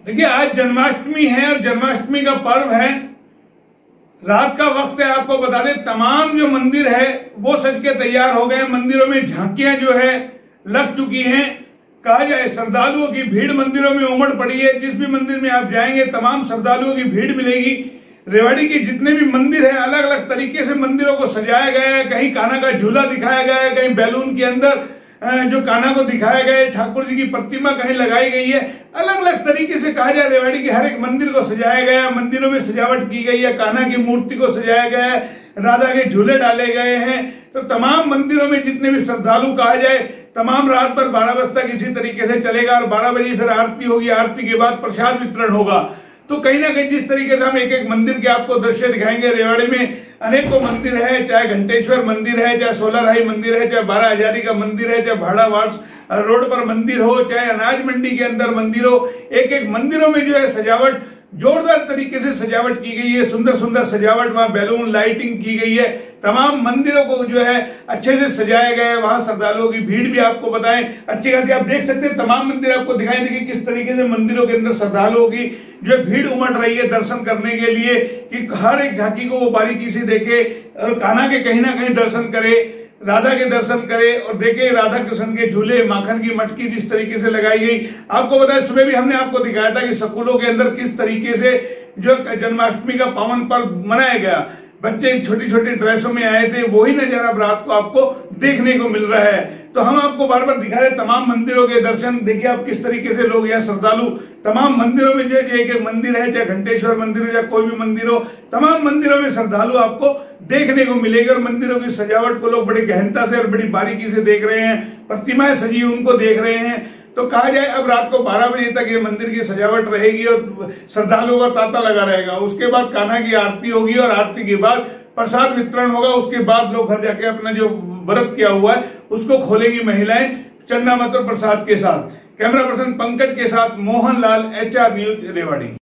देखिए, आज जन्माष्टमी है और जन्माष्टमी का पर्व है। रात का वक्त है। आपको बता दें, तमाम जो मंदिर है वो सज के तैयार हो गए। मंदिरों में झांकियां जो है लग चुकी हैं। कहा जाए, श्रद्धालुओं की भीड़ मंदिरों में उमड़ पड़ी है। जिस भी मंदिर में आप जाएंगे तमाम श्रद्धालुओं की भीड़ मिलेगी। रेवाड़ी के जितने भी मंदिर हैं, अलग अलग तरीके से मंदिरों को सजाया गया है। कहीं कान्हा का झूला दिखाया गया है, कहीं बैलून के अंदर जो कान्हा को दिखाया गया है, ठाकुर जी की प्रतिमा कहीं लगाई गई है। अलग अलग तरीके से कहा जाए, रेवाड़ी के हर एक मंदिर को सजाया गया है। मंदिरों में सजावट की गई है, कान्हा की मूर्ति को सजाया गया है, राधा के झूले डाले गए हैं। तो तमाम मंदिरों में जितने भी श्रद्धालु कहा जाए, तमाम रात भर 12 बजे तक इसी तरीके से चलेगा और 12 बजे फिर आरती होगी। आरती के बाद प्रसाद वितरण होगा। तो कहीं ना कहीं जिस तरीके से हम एक एक मंदिर के आपको दृश्य दिखाएंगे। रेवाड़ी में अनेकों मंदिर है, चाहे घंटेश्वर मंदिर है, चाहे सोलरहाई मंदिर है, चाहे 12 हजारी का मंदिर है, चाहे भाड़ावास रोड पर मंदिर हो, चाहे अनाज मंडी के अंदर मंदिर हो। एक एक मंदिरों में जो है सजावट, जोरदार तरीके से सजावट की गई है। सुंदर सुंदर सजावट, वहां बैलून लाइटिंग की गई है। तमाम मंदिरों को जो है अच्छे से सजाया गया है। वहां श्रद्धालुओं की भीड़ भी आपको बताएं अच्छी खासी आप देख सकते हैं। तमाम मंदिर आपको दिखाई देंगे किस तरीके से मंदिरों के अंदर श्रद्धालुओं की जो भीड़ उमड़ रही है दर्शन करने के लिए, कि हर एक झांकी को वो बारीकी से देखे और कान्हा के कहीं ना कहीं दर्शन करे, राधा के दर्शन करे और देखे राधा कृष्ण के झूले, माखन की मटकी जिस तरीके से लगाई गई। आपको बताया, सुबह भी हमने आपको दिखाया था कि स्कूलों के अंदर किस तरीके से जो जन्माष्टमी का पावन पर्व मनाया गया। बच्चे छोटी छोटी ड्रेसों में आए थे। वही नजारा अब रात को आपको देखने को मिल रहा है। तो हम आपको बार बार दिखा रहे तमाम मंदिरों के दर्शन। देखिए आप किस तरीके से लोग यहाँ श्रद्धालु तमाम मंदिरों में जो एक एक मंदिर है, चाहे घंटेश्वर मंदिर हो या कोई भी मंदिर हो, तमाम मंदिरों में श्रद्धालु आपको देखने को मिलेगी। और मंदिरों की सजावट को लोग बड़ी गहनता से और बड़ी बारीकी से देख रहे हैं। प्रतिमाएं सजी उनको देख रहे हैं। तो कहा जाए, अब रात को 12 बजे तक ये मंदिर की सजावट रहेगी और श्रद्धालुओं का तांता लगा रहेगा। उसके बाद कान्हा की आरती होगी और आरती के बाद प्रसाद वितरण होगा। उसके बाद लोग घर जाके अपना जो व्रत किया हुआ है उसको खोलेंगी महिलाएं चन्ना मत और प्रसाद के साथ। कैमरा पर्सन पंकज के साथ मोहन लाल, HR न्यूज, रेवाड़ी।